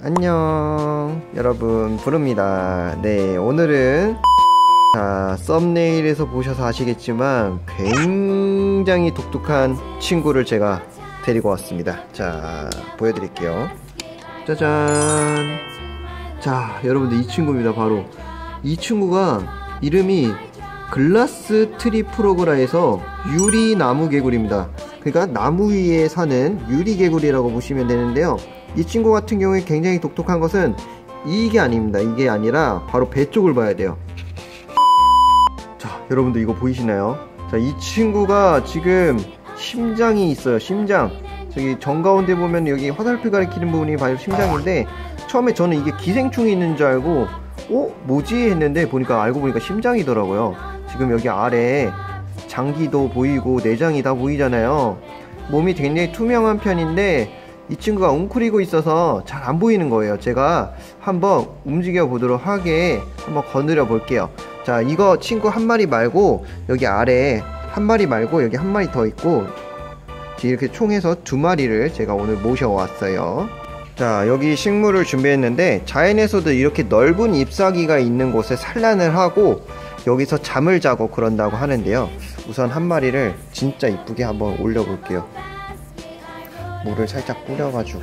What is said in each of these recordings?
안녕 여러분, 부릅니다. 네, 오늘은 썸네일에서 보셔서 아시겠지만 굉장히 독특한 친구를 제가 데리고 왔습니다. 자, 보여드릴게요. 짜잔. 자, 여러분들, 이 친구입니다. 바로 이 친구가 이름이 글라스 트리 프로그라 해서 유리 나무 개구리입니다. 그러니까 나무 위에 사는 유리 개구리라고 보시면 되는데요, 이 친구 같은 경우에 굉장히 독특한 것은 이게 아닙니다. 이게 아니라 바로 배 쪽을 봐야 돼요. 자, 여러분들 이거 보이시나요? 자, 이 친구가 지금 심장이 있어요. 심장. 저기 정가운데 보면 여기 화살표 가리키는 부분이 바로 심장인데, 처음에 저는 이게 기생충이 있는 줄 알고 뭐지 했는데 알고 보니까 심장이더라고요. 지금 여기 아래에 장기도 보이고 내장이 다 보이잖아요. 몸이 굉장히 투명한 편인데 이 친구가 웅크리고 있어서 잘 안 보이는 거예요. 제가 한번 움직여 보도록 하게 한번 거느려 볼게요. 자, 이거 친구 한 마리 말고 여기 아래에 한 마리 말고 여기 한 마리 더 있고, 이렇게 총 해서 두 마리를 제가 오늘 모셔왔어요. 자, 여기 식물을 준비했는데 자연에서도 이렇게 넓은 잎사귀가 있는 곳에 산란을 하고 여기서 잠을 자고 그런다고 하는데요, 우선 한 마리를 진짜 이쁘게 한번 올려 볼게요. 물을 살짝 뿌려가지고.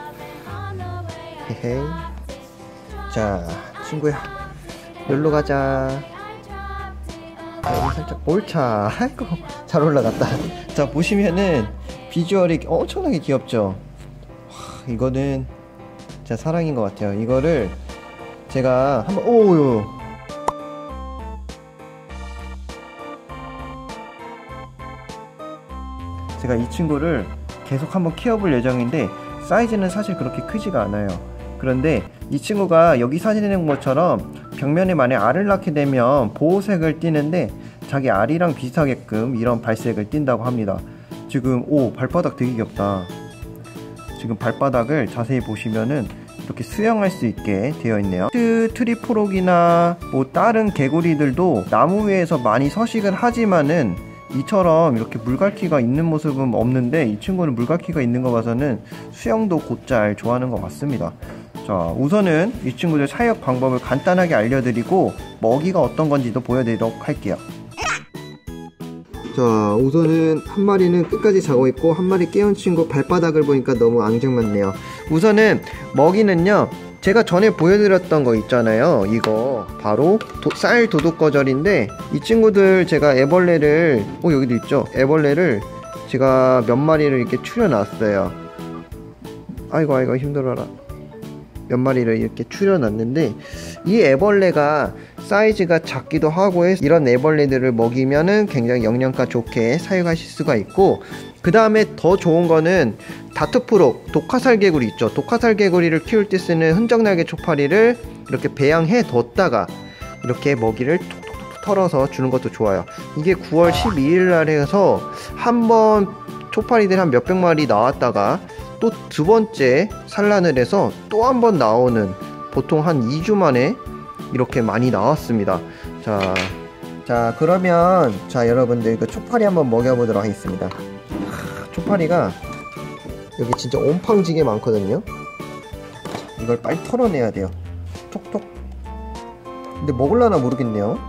헤헤. 자, 친구야, 여기로 가자. 여기 살짝 옳차. 아이고, 잘 올라갔다. 자, 보시면은 비주얼이 엄청나게 귀엽죠. 와, 이거는 진짜 사랑인 것 같아요. 이거를 제가 한번 오유 제가 이 친구를 계속 한번 키워볼 예정인데, 사이즈는 사실 그렇게 크지가 않아요. 그런데 이 친구가 여기 사진에 있는 것처럼 벽면에 만약 알을 낳게 되면 보호색을 띠는데, 자기 알이랑 비슷하게끔 이런 발색을 띈다고 합니다. 지금 발바닥 되게 귀엽다. 지금 발바닥을 자세히 보시면은 이렇게 수영할 수 있게 되어 있네요. 트리프록이나 다른 개구리들도 나무 위에서 많이 서식을 하지만은 이처럼 이렇게 물갈퀴가 있는 모습은 없는데, 이 친구는 물갈퀴가 있는 거 봐서는 수영도 곧잘 좋아하는 것 같습니다. 자, 우선은 이 친구들 사육 방법을 간단하게 알려드리고 먹이가 어떤 건지도 보여드리도록 할게요. 자, 우선은 한 마리는 끝까지 자고 있고 한 마리 깨운 친구 발바닥을 보니까 너무 앙증맞네요. 우선은 먹이는요, 제가 전에 보여드렸던 거 있잖아요. 이거 바로 쌀 도둑거절인데, 이 친구들 제가 애벌레를 여기도 있죠. 애벌레를 제가 몇 마리를 이렇게 추려놨어요. 아이고 힘들어라. 몇 마리를 이렇게 추려놨는데, 이 애벌레가 사이즈가 작기도 하고 해서 이런 애벌레들을 먹이면은 굉장히 영양가 좋게 사육하실 수가 있고, 그 다음에 더 좋은 거는 다트프록, 독화살 개구리 있죠. 독화살 개구리를 키울 때 쓰는 흔적날개 초파리를 이렇게 배양해 뒀다가 이렇게 먹이를 톡톡톡 털어서 주는 것도 좋아요. 이게 9월 12일 날 해서 한번 초파리들 한 몇백 마리 나왔다가 또 두 번째 산란을 해서 또 한 번 나오는, 보통 한 2주 만에 이렇게 많이 나왔습니다. 자, 그러면 여러분들 그 초파리 한번 먹여보도록 하겠습니다. 초파리가 여기 진짜 옴팡지게 많거든요. 이걸 빨리 털어내야 돼요. 톡톡. 근데 먹을라나 모르겠네요.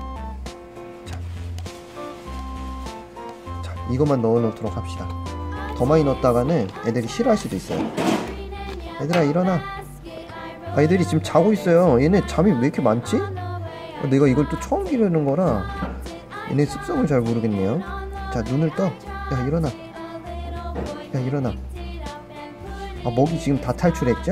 자, 이것만 넣어 놓도록 합시다. 더 많이 넣었다가는 애들이 싫어할 수도 있어요. 얘들아, 일어나. 애들이 지금 자고 있어요. 얘네 잠이 왜 이렇게 많지? 내가 이걸 또 처음 기르는 거라 얘네 습성을 잘 모르겠네요. 자, 눈을 떠. 야, 일어나. 야, 일어나. 먹이 지금 다 탈출했죠?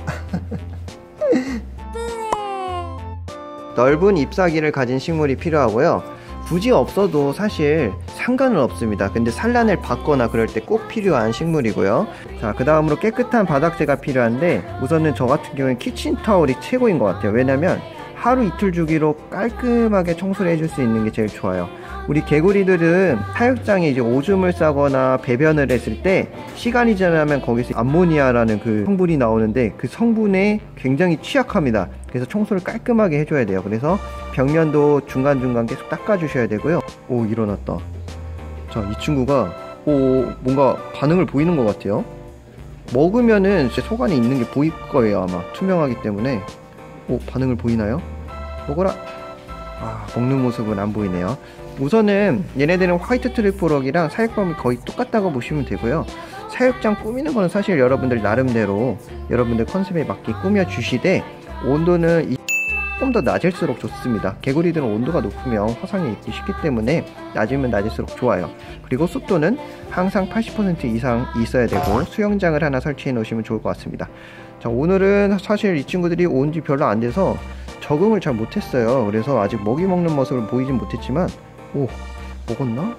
넓은 잎사귀를 가진 식물이 필요하고요. 굳이 없어도 사실 상관은 없습니다. 근데 산란을 받거나 그럴 때 꼭 필요한 식물이고요. 자, 그 다음으로 깨끗한 바닥재가 필요한데, 우선은 저 같은 경우는 키친타올이 최고인 것 같아요. 왜냐면 하루 이틀 주기로 깔끔하게 청소를 해줄 수 있는 게 제일 좋아요. 우리 개구리들은 사육장에 이제 오줌을 싸거나 배변을 했을 때 시간이 지나면 거기서 암모니아라는 그 성분이 나오는데, 그 성분에 굉장히 취약합니다. 그래서 청소를 깔끔하게 해줘야 돼요. 그래서 벽면도 중간중간 계속 닦아주셔야 되고요. 일어났다. 자, 이 친구가 뭔가 반응을 보이는 것 같아요. 먹으면은 제 속 안에 있는 게 보일 거예요. 아마 투명하기 때문에. 오, 반응을 보이나요? 먹어라. 아, 먹는 모습은 안 보이네요. 우선은 얘네들은 화이트 트리플럭이랑 사육감이 거의 똑같다고 보시면 되고요. 사육장 꾸미는 거는 사실 여러분들 나름대로 여러분들 컨셉에 맞게 꾸며 주시되, 온도는 좀 더 낮을수록 좋습니다. 개구리들은 온도가 높으면 화상이 있기 쉽기 때문에 낮으면 낮을수록 좋아요. 그리고 습도는 항상 80% 이상 있어야 되고, 수영장을 하나 설치해 놓으시면 좋을 것 같습니다. 자, 오늘은 사실 이 친구들이 온 지 별로 안 돼서 적응을 잘 못했어요. 그래서 아직 먹이 먹는 모습을 보이진 못했지만, 오, 먹었나?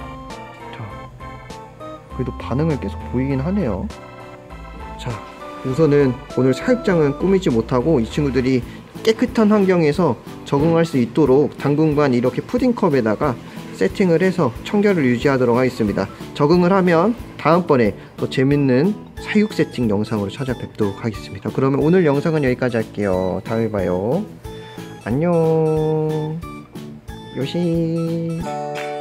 자, 그래도 반응을 계속 보이긴 하네요. 자, 우선은 오늘 사육장은 꾸미지 못하고 이 친구들이 깨끗한 환경에서 적응할 수 있도록 당분간 이렇게 푸딩컵에다가 세팅을 해서 청결을 유지하도록 하겠습니다. 적응을 하면 다음번에 더 재밌는 사육 세팅 영상으로 찾아뵙도록 하겠습니다. 그러면 오늘 영상은 여기까지 할게요. 다음에 봐요. 안녕. 요시.